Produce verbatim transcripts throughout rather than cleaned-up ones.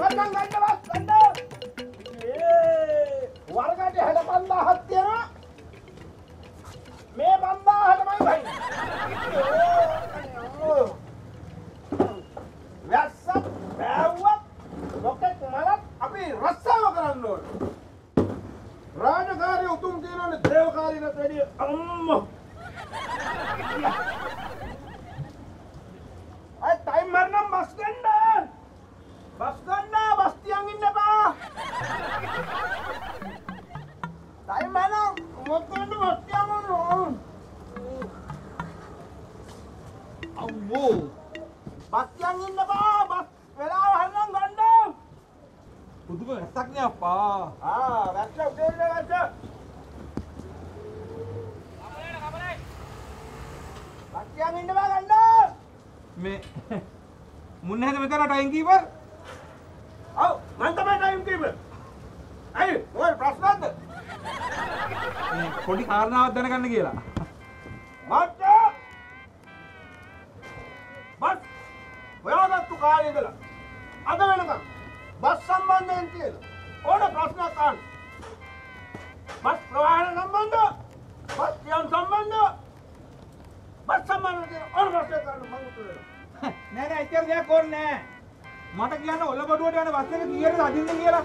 හරනම් ගන්න බස් ගන්න. ඒ වරකට හැල පන්දාහක් තියනවා. මේ පන්දාහටමයි බයි. වැස්ස බෑවුවත් මොකෙක් මලක් අපි රස්සාව කරන්න ඕන. රාජකාරී උතුම් තියෙනනේ දේවකාරීනට වැඩිය අම්මෝ. අය ටයිම් මරනම් බස් ගන්න. බස් ගන්න බස් තියන් ඉන්න බා. ටයිම් මරනම් මොකද බස් තියන් ඕන. අම්මෝ. බස් තියන් ඉන්න බා. බස් වෙලාව හරනම් ගන්න. පුදුම වැස්සක් නේ අප්පා. ආ වැස්ස උදේ ඉන්න වැස්ස. කමලේ කමලේ. බස් තියන් ඉන්න බා ගන්න. මේ මුන්න හැද මෙතන ටයිම් කීපර්? ඔව් මං තමයි ටයිම් කීපර්. අය මොකද ප්‍රශ්නද? මේ පොඩි කාරණාවක් දැනගන්න කියලා. මචෝ! බස් ඔයාගත්තු කාලේ ඉඳලා අද වෙනකම් බස් සම්බන්ධයෙන් තියෙන ඕන ප්‍රශ්නයක් අහන්න. බස් ප්‍රවාහන සම්බන්ධ, බස් යම් සම්බන්ධ, බස් සම්බන්ධ ඕන ප්‍රශ්නයක් අහන්න මං උත්තර දෙනවා. නෑ නෑ ඉතින් දෙයක් ඕනේ නෑ. මට කියන්න ඔලබඩුවට යන බස් එක කීයටද අදින්න කියලා.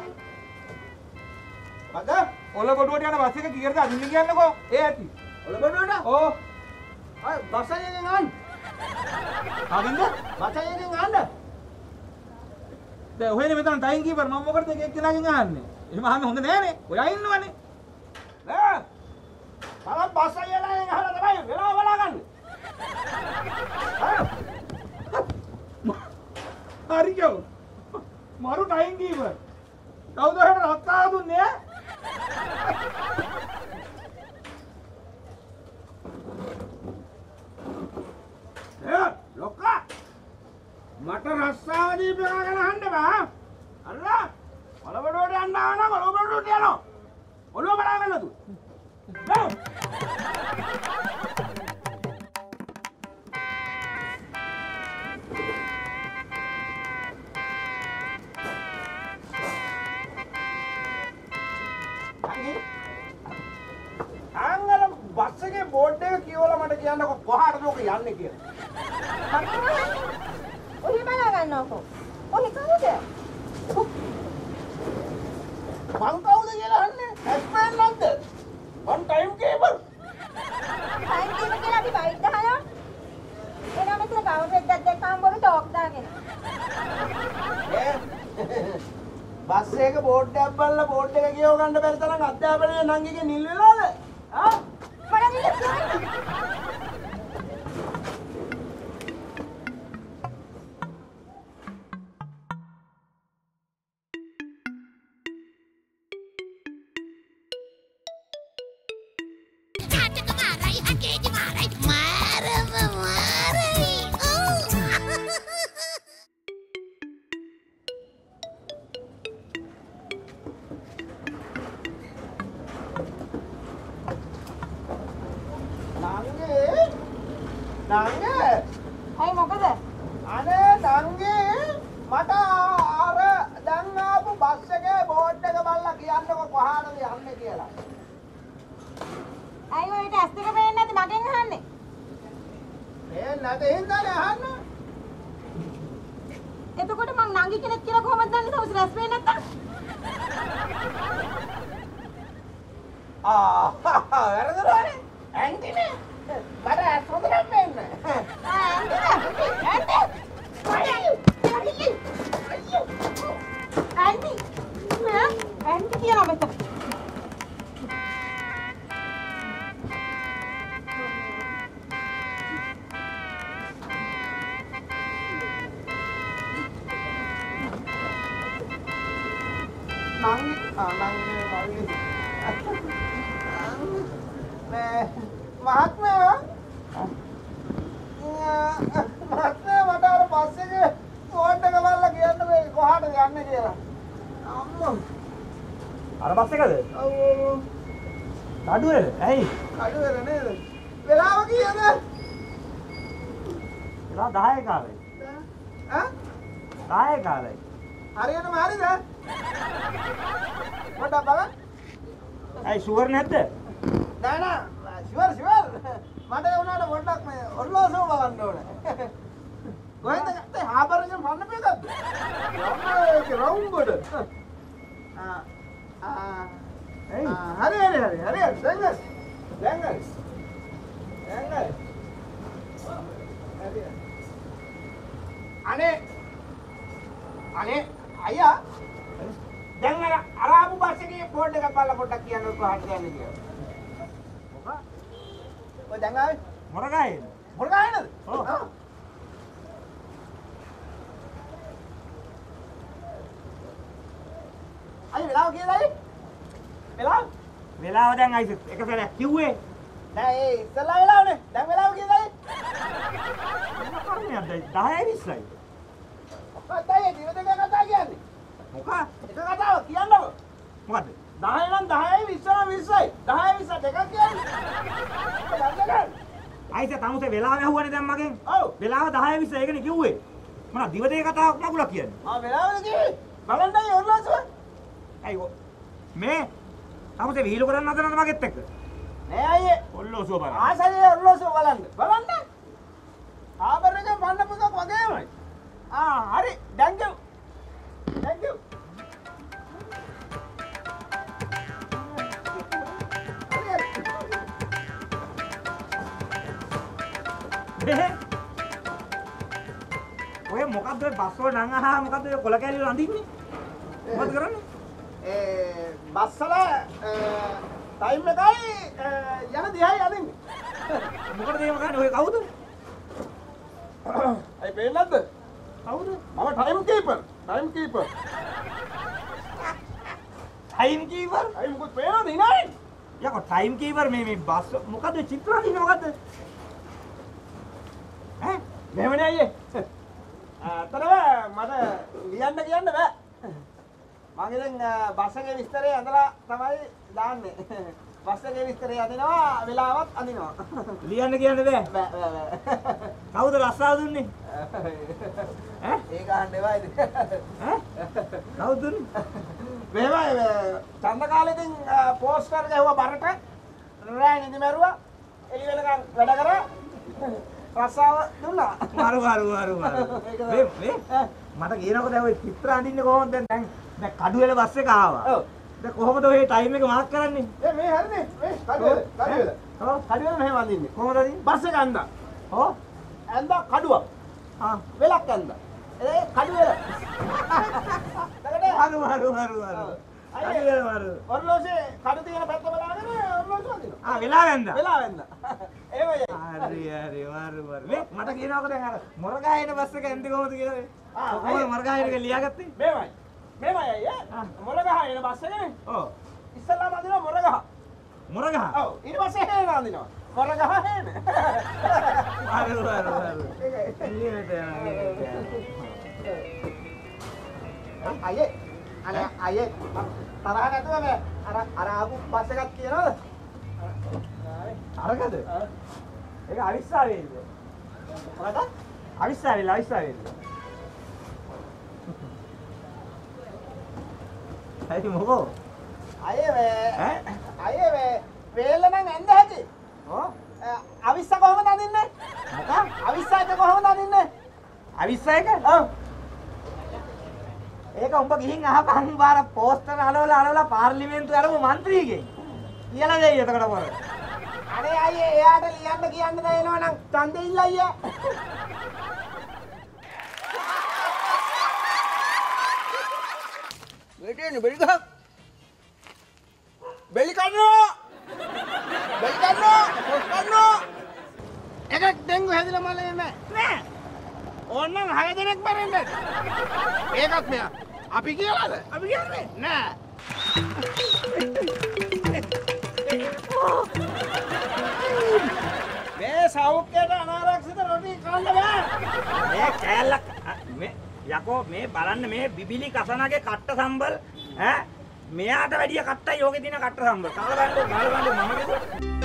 මද ඔලබඩුවට යන බස් එක කීයටද අදින්න කියන්නකෝ. ඒ ඇති. ඔලබඩුවට? ඕ. අය බස් එකෙන් ආන්න. ආගෙන්ද? බස් එකෙන් ආන්න. දැන් ඔහෙනේ මෙතන ටයිම් කීපර් මම මොකටද එක එක්කෙනාගෙන් අහන්නේ? එහෙම අහන්න හොඳ නෑනේ. ඔයා ඉන්නවනේ. නෑ. මම බස් එකෙන් අහලා තමයි වෙලාව බලාගන්නේ. හරියෝ මාරු ටයිම් කීපර් කවුද එහෙම රත්තා දුන්නේ ඈ ලොක්කා මට රස්සාව දීපේක ගැන අහන්න බෑ අල්ලා ඔලබඩුවට යන්න ආව නම් ඔලබඩුවට යනවා ඔලුව බලාගන්න තු බස් එකේ බෝඩ් එක කියවලා මට කියන්නකො කොහාටද ඔක යන්නේ කියලා. ඔහි බලා ගන්නකො. ඔහි කවුද? මං කවුද කියලා අහන්නේ? එක්ස්ප්ලේන් නැද්ද? මං ටයිම් කීපර්. ටයිම් කීපර් කියලා අපි බයිට් ගහලා. එනවා මෙතන කවුරුත් දෙයක් දැක්කම බොරු ටෝක් දාගෙන. ඒ බස් එක බෝඩ් එකක් බලලා බෝඩ් එක කියව ගන්න බැරි තරම් අධ්‍යාපනයේ නංගිගේ නිල් වෙලාද? ආ නංගේ හයි මොකද? අනේ නංගේ මට අර දැන් ආපු බස් එකේ බෝඩ් එක බලලා කියන්නකො කොහාටද යන්නේ කියලා. අයි ඔයාට ඇස් දෙක පේන්නේ නැති මගෙන් අහන්නේ. ඒ නැතේ හින්දානේ අහන්නේ. එතකොට මං නංගි කෙනෙක් කියලා කොහොමද දන්නේ තවස් ඇස් පේන්නේ නැත්තම්? ආ වැරදුනානේ. ඇන්ටිනේ. මට ඇස් හොඳ නම් වෙන්නේ. ආ ඇන්ටි ඇන්ටි. ඇන්ටි. ඇන්ටි. නෑ ඇන්ටි කියලා මෙතන. නංගි ආ නංගි නංගි. මේ මහත්මයා මහත්මයා මට අර බස් එකේ බෝඩ් එක බලලා කියන්න මේ කොහාටද යන්නේ කියලා. අම්මෝ. අර බස් එකද? ඔව් ඔව්. කඩුවේද? ඇයි? කඩුවේද නේද? වෙලාව කීයද? වෙලාව දහය කාලේ. ඈ? දහය කාලේ. හරියටම හරිද? පොඩ්ඩක් බලන්න. ඇයි ෂුවර් නැද්ද? නෑ නෑ ෂුවර් ෂුවර්. මට ඒ වුණාට පොඩ්ඩක් මේ ඔර්ලෝසුව බලන්න ඕනේ. කොහෙන්ද ගත්තේ? හාබර් එකෙන් වන්න පෙකද්ද? ඒක රවුන්ඩ් වල. ආ ආ ඇයි? හරි හරි හරි හරි දැන් හරි. දැන් හරි. දැන් හරි. හරි. අනේ අනේ අයියා දැන් අර අරාබු බස් එකේ බෝඩ් එකක් බලලා පොඩ්ඩක් කියන්නකෝ කොහාටද යන්නේ කියලා. මොකක්? ඔය දැන් ආවේ මොරගායේ. මොකද නේද? ඔව්. අයි වෙලාව කියලායි? වෙලාව? වෙලාව දැන් අයිස එක සැරයක් කිව්වේ. දැන් ඒ ඉස්සලා වෙලාවනේ. දැන් වෙලාව කියලායි? මොන කර්මයක්ද? දහයයි විස්සයි. මොකක්ද ඒ දින දෙක කතා කියන්නේ? මොකක්? එක කතාවක් කියන්නකෝ. මොකද්ද? දහය නම් දහයයි විස්ස නම් විස්සයි. දහය විස්ස දෙකක් කියන්නේ. අයිස තමුසේ වෙලාව ඇහුවනේ දැන් මගෙන්. ඔව්. වෙලාව දහයයි විස්සයි ඒකනේ කිව්වේ. මොනවා දිව දෙක කතාවක් නගුලා කියන්නේ. ආ වෙලාවද කිව්වේ? බලන්නයි ඔර්ලෝසුව. ඇයි ඔ මේ තමුසේ විහිළු කරන්න හදනවද මගෙත් එක්ක? නෑ අයියේ. ඔල්ලෝසුව බලන්න. ආසයි ඔර්ලෝසුව බලන්න. බලන්න. ආබර් එකෙන් වන්න පුතක් වගේමයි. ආ හරි. thank you. thank you. ඔය මොකද්ද බස් වල නම් අහා මොකද්ද ඔය කොල කැලි වල අඳින්නේ? මොකද කරන්නේ? ඒ බස් වල ටයිම් එකයි යන දිහායි අදින්නේ. මොකටද එහෙම කරන්නේ? ඔය කවුද? අයි පේන්නේ නැද්ද? කවුද? මම time keeper. Time keeper. Time keeper? අයි මොකද පේනවද ඉනයි? යකෝ ටයිම් කීපර් මේ මේ බස් මොකද්ද චිත්‍ර අඳින්නේ මොකද්ද? ඈ මෙහෙමනේ අයියේ. අතරම මට ලියන්න කියන්න බෑ. මම ඉතින් බස් එකේ විස්තරය ඇඳලා තමයි දාන්නේ. බස් එකේ විස්තරය අදිනවා වෙලාවත් අදිනවා. ලියන්න කියන්න බෑ. බෑ බෑ බෑ. කවුද රස්සාව දුන්නේ? ඈ ඒක අහන්න එපා ඉතින්. ඈ කවුද දුන්නේ? මෙහෙමයි චන්ද කාලෙකින් පෝස්ටර් ගැහුවා බරට රෑ නිදි මැරුවා එළි වෙනකන් වැඩ කරා රස්සාව දුන්නා. මාරු මාරු මාරු මාරු. මේ මේ මට කියනකො දැන් ඔය චිත්‍ර අඳින්නේ කොහොමද දැන් දැන් දැන් කඩුවෙල බස් එක ආවා. ඔව්. දැන් කොහොමද ඔය ටයිම් එක මාක් කරන්නේ? ඒ මේ හරිනේ මේ කඩුවෙල කඩුවෙල. ඔව්. කඩුවෙල මෙහෙම අඳින්නේ. කොහොමද අඳින්නේ? බස් එක ඇඳා. ඔව්. ඇඳා කඩුවක්. ආ වෙලක් ඇඳා. ඒ කඩුවෙල. මාරු මාරු මාරු මාරු. කඩුවෙල මාරු. ඔර්ලෝසේ කඩු තියෙන පැත්ත බලාගෙන ඔර්ලෝසේ අඳිනවා. ආ වෙලා වැන්දා. වෙලා ඇඳා. එහෙමයි. හරි හරි මාරු මාරු. මේ මට කියනකො දැන් අර මොරගායන බස් එක ඇන්දි කොහොමද කියලා. ආ, කොහොමද මොරගායන එක ලියාගත්තේ? මෙහෙමයි. මෙහෙමයි අයියා. මොළගහ එන බස් එකනේ. ඔව්. ඉස්සල්ලාම අඳිනවා මොරගහ. මොරගහ. ඔව් ඊට පස්සේ හේන අඳිනවා. මොරගහ හේන. මාරු මාරු මාරු. එළියට යනවා. අයියේ අනේ අයියේ තරහ නැතුව මේ අර අර ආපු බස් එකක් කියනවද? අරකද? ඒක අවිස්සාවේද? මොකද? අවිස්සාවේල අවිස්සාවේල. හරි මොකෝ? අයියේ මේ ඈ? අයියේ මේ වේල නම් ඇඳ හැටි. ඔව්. අවිස්ස කොහමද අඳින්නේ? මොකක්? අවිස්ස එක කොහමද අඳින්නේ? අවිස්සා එක? ඔව්. ඒක උඹ ගිහින් අහපන් බාර පෝස්ටර් අලවලා අලවලා පාර්ලිමේන්තුවේ අරමු മന്ത്രിගෙන්. කියලා දෙයි එතකොට මොකද? අනේ අයියේ එයාට ලියන්න කියන්න දෙනවා නම් ඡන්දෙ ඉල්ල අයියා. වෙටේනේ බෙලි ගහ. බෙලි කන්නෝ. බෙලි කන්නෝ. කන්නෝ. එකක් ඩෙන්ගු හැදිලා මලේ නෑ. නෑ. ඕන්නම් හය දෙනෙක් මැරෙන්නේ. ඒකත් මෙයා. අපි කියලාද? අපි කියන්නේ නෑ. මේ සෞඛ්‍යයට අනාරක්ෂිත රොටි කන්න බෑ. මේ කෑල්ලක් මේ යකෝ මේ බලන්න මේ බිබිලි කසනගේ කට්ට සම්බල් ඈ මෙයාට වැඩිය කට්ටයි යෝගේ දින කට්ට සම්බල්. කාලා බලන්න කාලා බලන්න මම කිව්වා